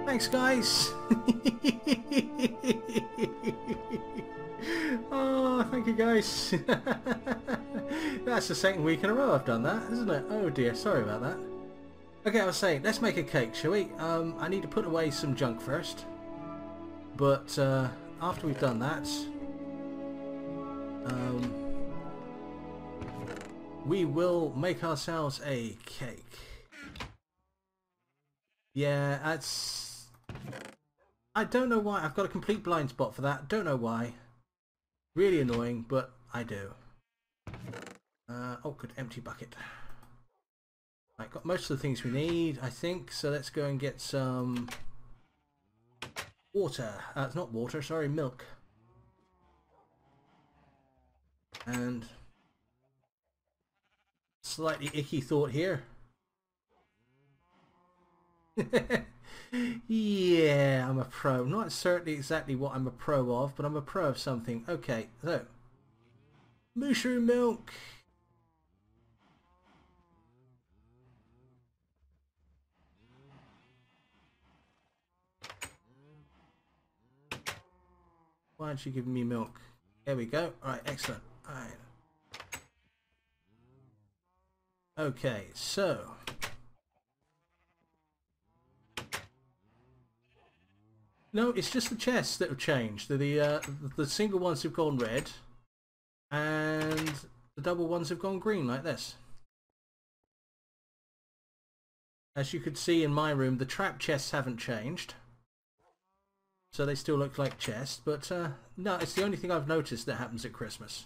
Thanks, guys. Oh, thank you, guys. That's the second week in a row I've done that, isn't it? Oh dear, sorry about that. Okay, I was saying, let's make a cake, shall we? I need to put away some junk first. But after we've done that, we will make ourselves a cake. Yeah, that's... I don't know why. I've got a complete blind spot for that. Don't know why. Really annoying, but I do. Oh, good. Empty bucket. Right, got most of the things we need, I think. So let's go and get some water. It's not water, sorry, milk. And slightly icky thought here. Yeah, I'm a pro. Not certainly exactly what I'm a pro of, but I'm a pro of something. Okay, so mushroom milk. Why aren't you giving me milk? There we go. Alright, excellent. Alright. Okay, so no, it's just the chests that have changed. The single ones have gone red, and the double ones have gone green, like this. As you could see in my room, the trap chests haven't changed, so they still look like chests. But no, it's the only thing I've noticed that happens at Christmas.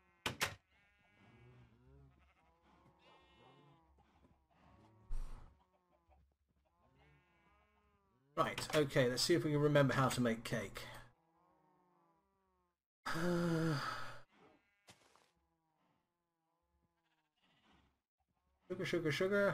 Right, okay, let's see if we can remember how to make cake. Sugar, sugar, sugar.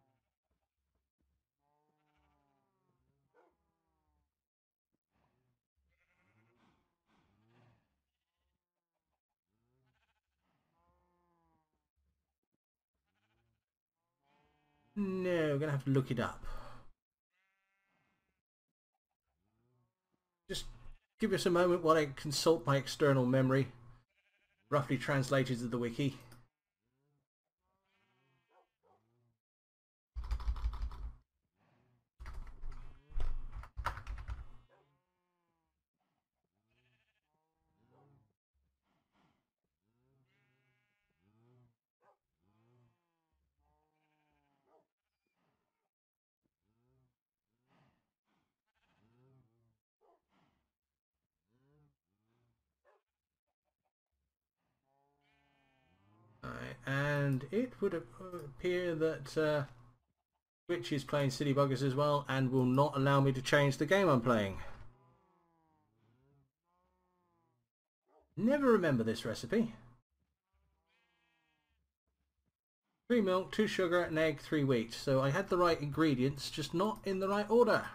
No, we're gonna have to look it up. Just give us a moment while I consult my external memory, roughly translated to the wiki. And it would appear that Twitch is playing City Buggers as well and will not allow me to change the game I'm playing. Never remember this recipe. 3 milk, 2 sugar, an egg, 3 wheat. So I had the right ingredients, just not in the right order.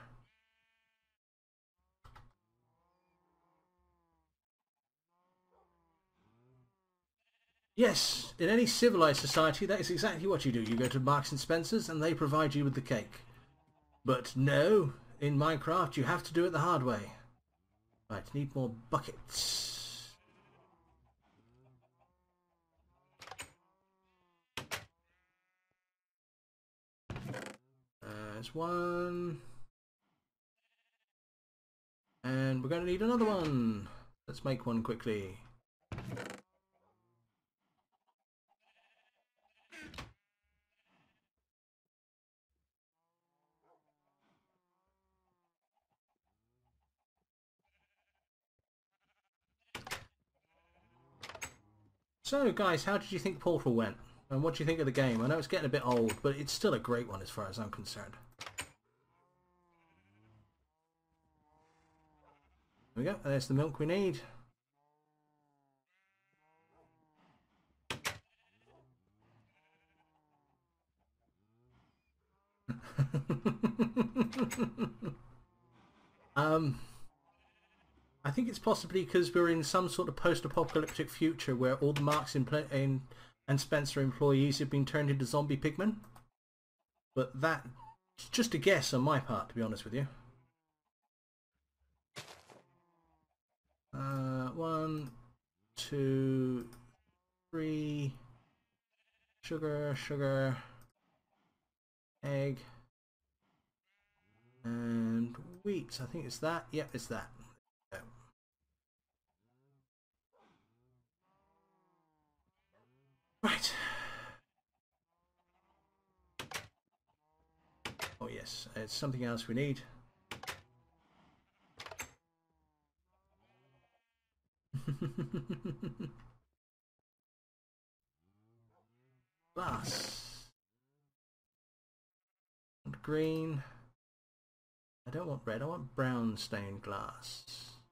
Yes, in any civilized society that is exactly what you do. You go to Marks and Spencer's and they provide you with the cake. But no, in Minecraft you have to do it the hard way. Right, need more buckets. There's one. And we're going to need another one. Let's make one quickly. So guys, how did you think Portal went? And what do you think of the game? I know it's getting a bit old, but it's still a great one as far as I'm concerned. There we go, there's the milk we need. I think it's possibly because we're in some sort of post-apocalyptic future where all the Marks and Spencer employees have been turned into zombie pigmen. But that's just a guess on my part, to be honest with you. 1, 2, 3. Sugar, sugar, egg, and wheat. I think it's that. Yep, it's that. Right. Oh yes, it's something else we need. Glass. And green. I don't want red, I want brown stained glass.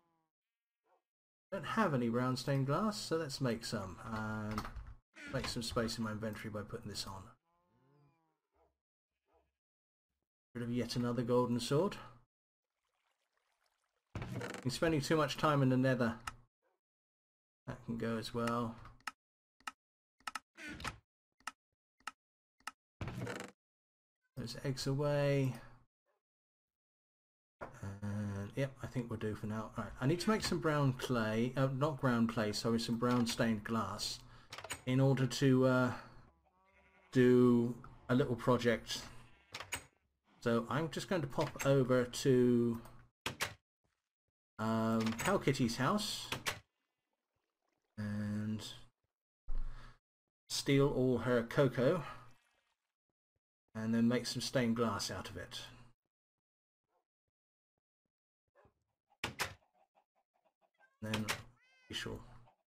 I don't have any brown stained glass, so let's make some. And make some space in my inventory by putting this on. Rid of yet another golden sword. I'm spending too much time in the nether. That can go as well. Those eggs away. And yep, I think we'll do for now. Right, I need to make some brown clay, not brown clay, sorry, some brown stained glass in order to do a little project. So I'm just going to pop over to Cow Kitty's house and steal all her cocoa and then make some stained glass out of it. Then we shall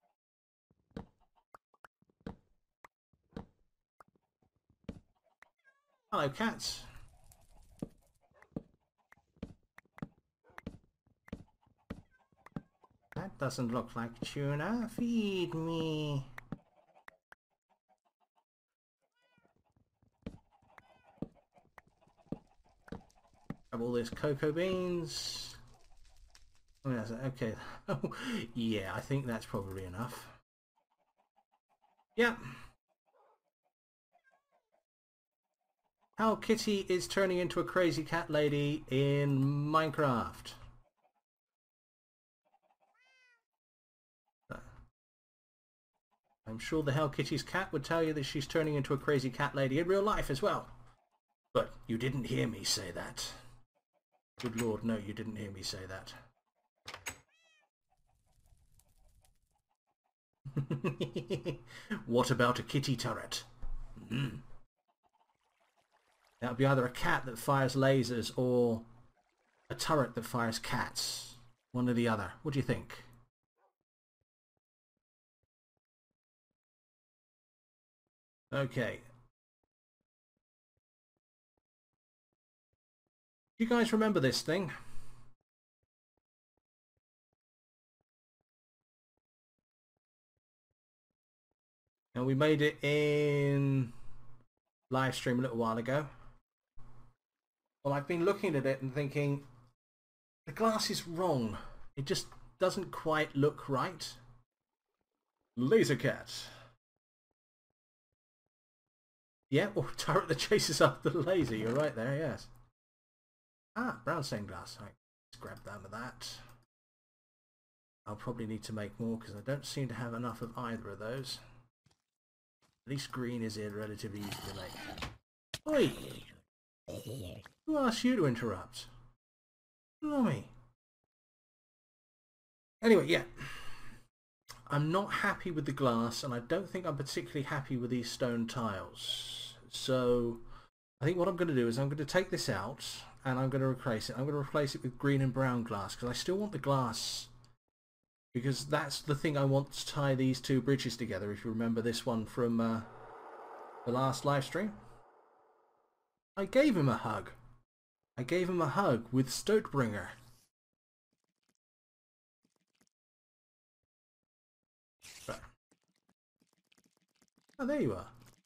hello cats. That doesn't look like tuna. Feed me. Grab all these cocoa beans. Oh, yes, okay. Yeah, I think that's probably enough. Yep. How Kitty is turning into a crazy cat lady in Minecraft. I'm sure the Hello Kitty's cat would tell you that she's turning into a crazy cat lady in real life as well. But you didn't hear me say that. Good Lord, no, you didn't hear me say that. What about a kitty turret? That would be either a cat that fires lasers or a turret that fires cats. One or the other. What do you think? Okay. Do you guys remember this thing? And we made it in Livestream a little while ago. Well, I've been looking at it and thinking, the glass is wrong. It just doesn't quite look right. Laser cat. Yeah, or turret that chases after the laser. You're right there, yes. Ah, brown stained glass. Right, let's grab down to that. I'll probably need to make more because I don't seem to have enough of either of those. At least green is here relatively easy to make. Oi! Who asked you to interrupt? Blimey. Anyway, yeah. I'm not happy with the glass, and I don't think I'm particularly happy with these stone tiles. So I think what I'm going to do is I'm going to take this out and I'm going to replace it. I'm going to replace it with green and brown glass because I still want the glass, because that's the thing I want to tie these two bridges together, if you remember this one from the last live stream. I gave him a hug. I gave him a hug with Stotebringer. Right. Oh, there you are.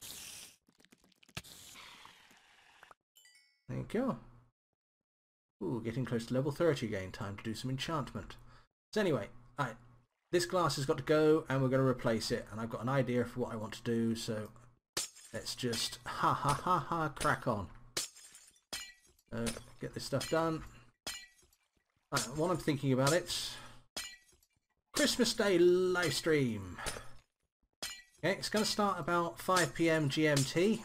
There you go. Ooh, getting close to level 30 again. Time to do some enchantment. So anyway, alright, this glass has got to go and we're going to replace it. And I've got an idea for what I want to do, so let's just crack on. Get this stuff done. Right, while I'm thinking about it, Christmas Day live stream. Okay, it's going to start about 5 PM GMT.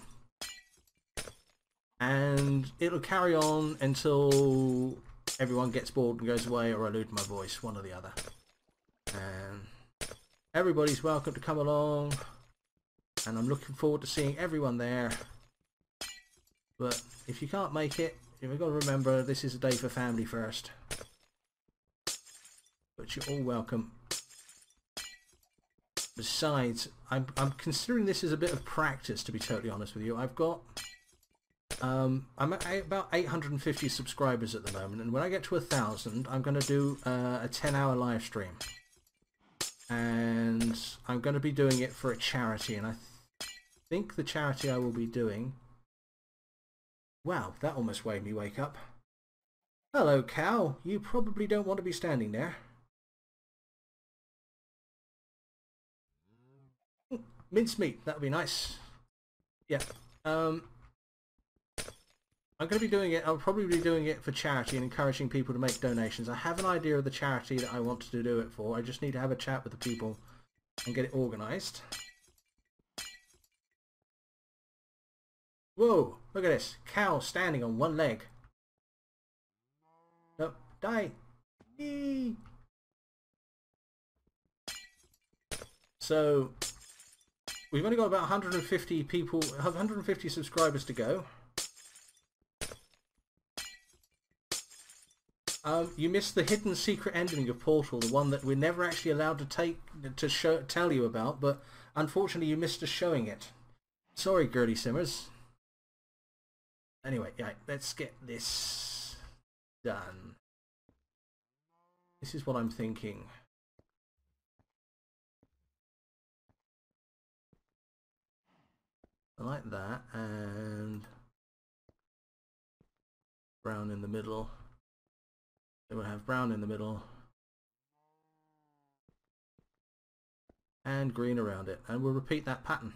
And it'll carry on until everyone gets bored and goes away, or I lose my voice, one or the other. And everybody's welcome to come along. And I'm looking forward to seeing everyone there. But if you can't make it, you've got to remember this is a day for family first. But you're all welcome. Besides, I'm considering this as a bit of practice, to be totally honest with you. I've got I'm at about 850 subscribers at the moment, and when I get to 1,000, I'm going to do a 10-hour live stream, and I'm going to be doing it for a charity. And I think the charity I will be doing. Wow, that almost made me wake up. Hello, cow. You probably don't want to be standing there. Mincemeat, that would be nice. Yeah. I'm going to be doing it. I'll probably be doing it for charity and encouraging people to make donations. I have an idea of the charity that I want to do it for. I just need to have a chat with the people and get it organised. Whoa! Look at this. Cow standing on one leg. No, die! Eee. So we've only got about 150 people, 150 subscribers to go. You missed the hidden secret ending of Portal, the one that we're never actually allowed to tell you about, but unfortunately you missed us showing it. Sorry, Gertie Simmers. Anyway, yeah, let's get this done. This is what I'm thinking. I like that, and brown in the middle. Then we'll have brown in the middle and green around it, and we'll repeat that pattern.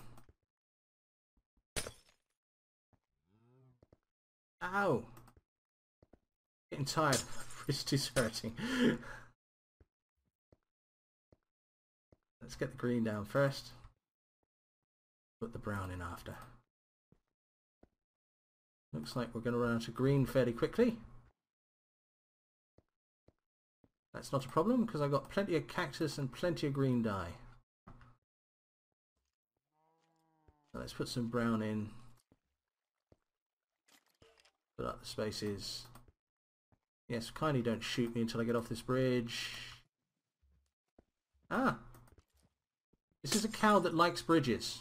Ow! Getting tired. Wrist is hurting. Let's get the green down first. Put the brown in after. Looks like we're going to run out of green fairly quickly. That's not a problem because I've got plenty of cactus and plenty of green dye. So let's put some brown in. Put up the spaces. Yes, kindly don't shoot me until I get off this bridge. Ah! This is a cow that likes bridges.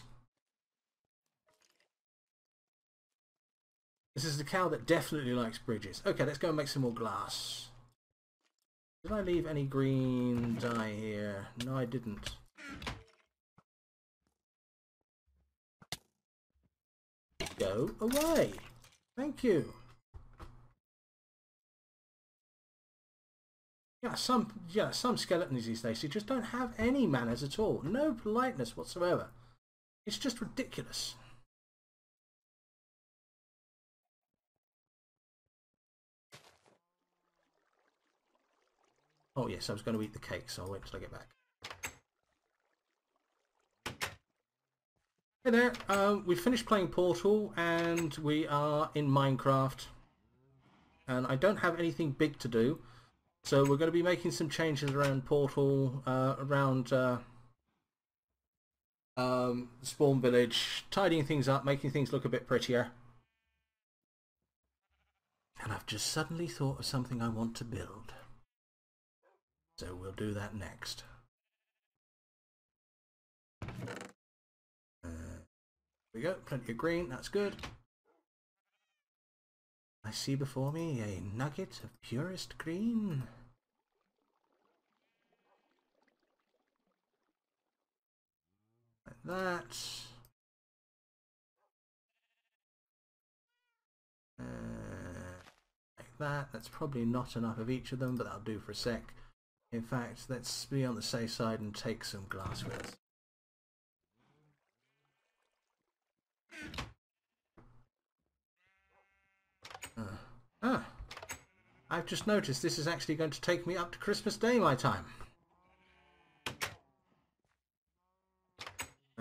This is the cow that definitely likes bridges. Okay, let's go and make some more glass. Did I leave any green dye here? No, I didn't. Go away! Thank you. Yeah, some skeletons these days, you just don't have any manners at all. No politeness whatsoever. It's just ridiculous. Oh yes, I was going to eat the cake, so I'll wait till I get back. Hey there, we finished playing Portal and we are in Minecraft. And I don't have anything big to do. So we're going to be making some changes around Portal, around Spawn Village, tidying things up, making things look a bit prettier. And I've just suddenly thought of something I want to build. So we'll do that next. There we go, plenty of green, that's good. I see before me a nugget of purest green. Like that. Like that. That's probably not enough of each of them, but that'll do for a sec. In fact, let's be on the safe side and take some glass with us. I've just noticed this is actually going to take me up to Christmas Day my time.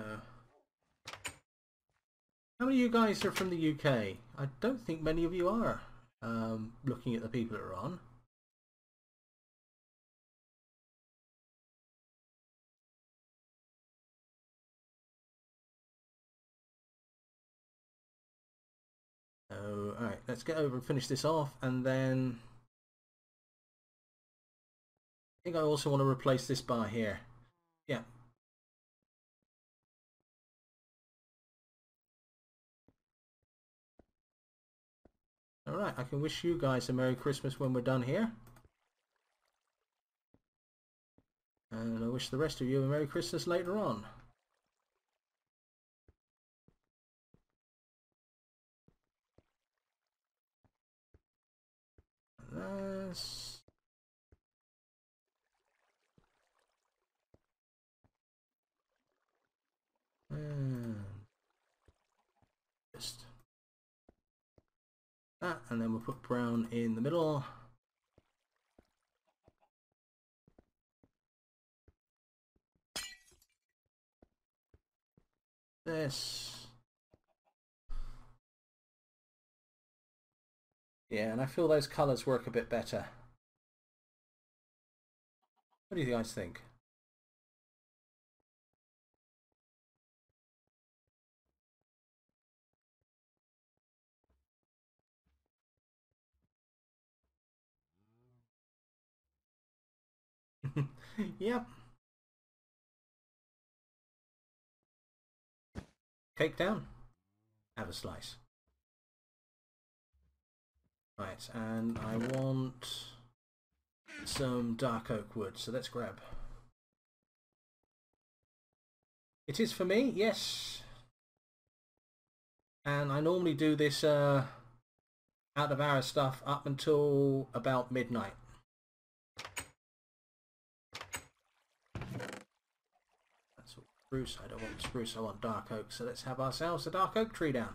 How many of you guys are from the UK? I don't think many of you are, looking at the people that are on. So, alright, let's get over and finish this off, and then I think I also want to replace this bar here. Yeah. Alright, I can wish you guys a Merry Christmas when we're done here. And I wish the rest of you a Merry Christmas later on. That's... just that, and then we'll put brown in the middle. This. Yeah, and I feel those colours work a bit better. What do you guys think? Yep. Cake down. Have a slice. Right, and I want some dark oak wood, so let's grab. It is for me, yes. And I normally do this out of hour stuff up until about midnight. That's all spruce. I don't want spruce, I want dark oak. So let's have ourselves a dark oak tree down.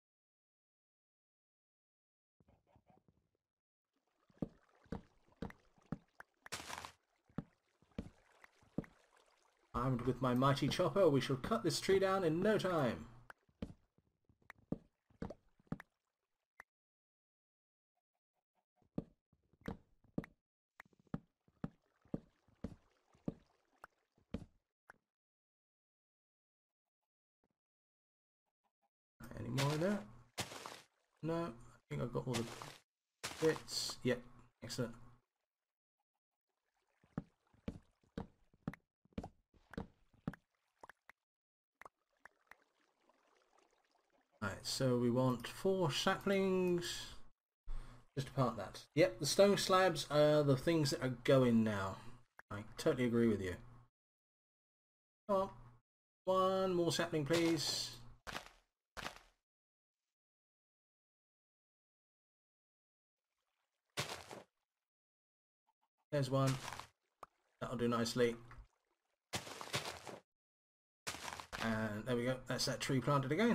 Armed with my mighty chopper, we shall cut this tree down in no time. Any more in there? No, I think I've got all the bits. Yep, excellent. Right, so we want 4 saplings. Just to part that. Yep, the stone slabs are the things that are going now. I totally agree with you. Come on. 1 more sapling, please. There's 1. That'll do nicely. And there we go. That's that tree planted again.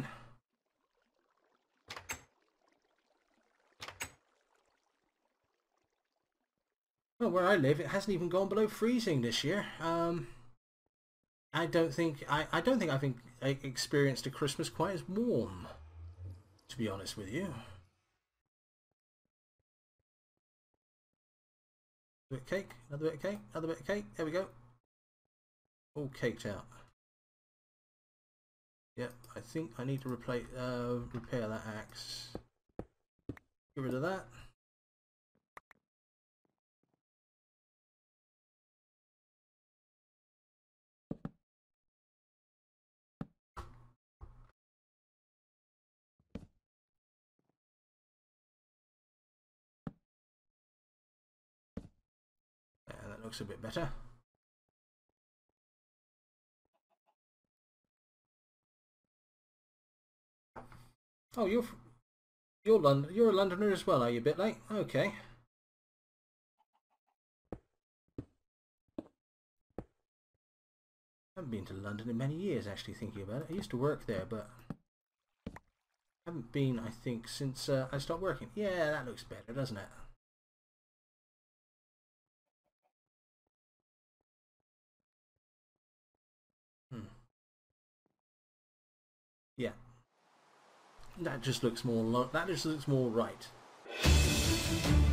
Well, where I live, it hasn't even gone below freezing this year. I don't think I've experienced a Christmas quite as warm, to be honest with you. A bit of cake, another bit of cake, another bit of cake. There we go. All caked out. Yep, I think I need to repair that axe. Get rid of that. And that looks a bit better. Oh, you're a Londoner as well, are you? A bit late. Okay. I haven't been to London in many years, actually, thinking about it. I used to work there, but I haven't been, I think, since I stopped working. Yeah, that looks better, doesn't it? Yeah. That just looks more right.